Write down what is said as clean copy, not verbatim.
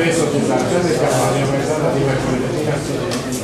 adesso ci sta già del cavallo, ma è stata di quel